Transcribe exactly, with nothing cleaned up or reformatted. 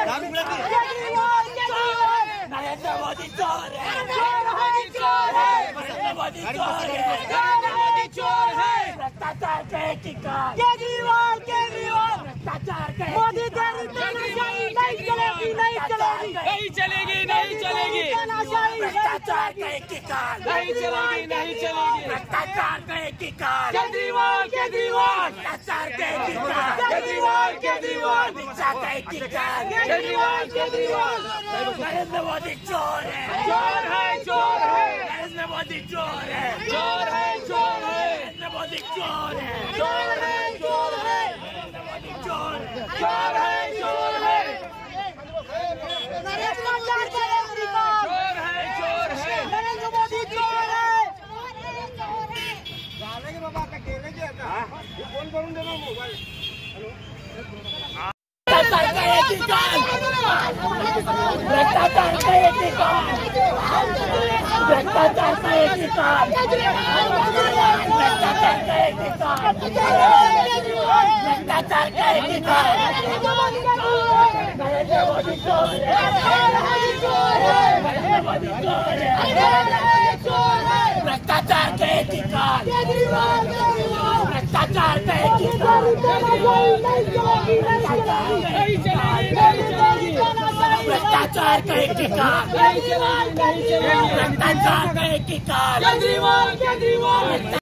नरेंद्र मोदी चोर है, नरेंद्र मोदी चोर है, नरेंद्र मोदी चोर है, भ्रष्टाचार का एक ठिकाना, केजरीवाल केजरीवाल भ्रष्टाचार का मोदी तेरी तानाशाही नहीं चलेगी, नहीं चलेगी, नहीं चलेगी, नहीं चलेगी, भ्रष्टाचार का एक ठिकाना, नहीं चलेगी, नहीं चलेगी, भ्रष्टाचार का एक ठिकाना, केजरीवाल केजरीवाल भ्रष्टाचार का एक ठिकाना, केजरीवाल केजरीवाल भिक्षा का एक ठिकाना, केजरीवाल केजरीवाल नरेंद्र मोदी चोर है, चोर है, चोर है, नरेंद्र मोदी चोर है, चोर है, चोर है, नरेंद्र मोदी चोर है, चोर है, चोर है, नरेंद्र मोदी चोर है, चोर है, चोर है, भ्रष्टाचार का एक ठिकाना, चोर है, चोर है, नरेंद्र मोदी चोर है, गाले के बाबा का केले के आता फोन करून दे ना मोबाईल भ्रष्टाचार का एक ठिकाना, भ्रष्टाचार का एक ठिकाना, भ्रष्टाचार का एक ठिकाना, भ्रष्टाचार का एक ठिकाना, भ्रष्टाचार का एक ठिकाना, नरेंद्र मोदी चोर है, नरेंद्र मोदी चोर है, भ्रष्टाचार का एक ठिकाना, भ्रष्टाचार का एक ठिकाना, भ्रष्टाचार का एक ठिकाना, भ्रष्टाचार का एक ठिकाना, केजरीवाल केजरीवाल